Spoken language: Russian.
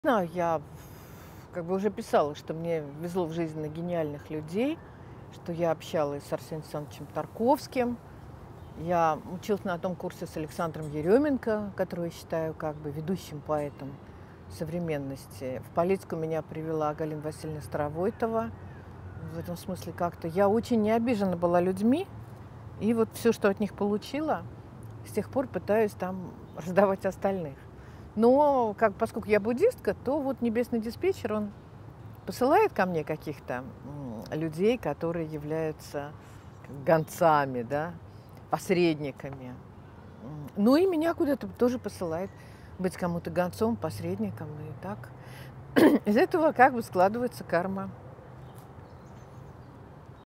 Знаю, я как бы уже писала, что мне везло в жизни на гениальных людей, что я общалась с Арсением Александровичем Тарковским. Я училась на одном курсе с Александром Еременко, которого я считаю как бы ведущим поэтом современности. В политику меня привела Галина Васильевна Старовойтова. В этом смысле как-то я очень не обижена была людьми, и вот все, что от них получила, с тех пор пытаюсь там раздавать остальных. Но поскольку я буддистка, то вот небесный диспетчер, он посылает ко мне каких-то людей, которые являются гонцами, да, посредниками. Ну и меня куда-то тоже посылает быть кому-то гонцом, посредником, и так. Из этого как бы складывается карма.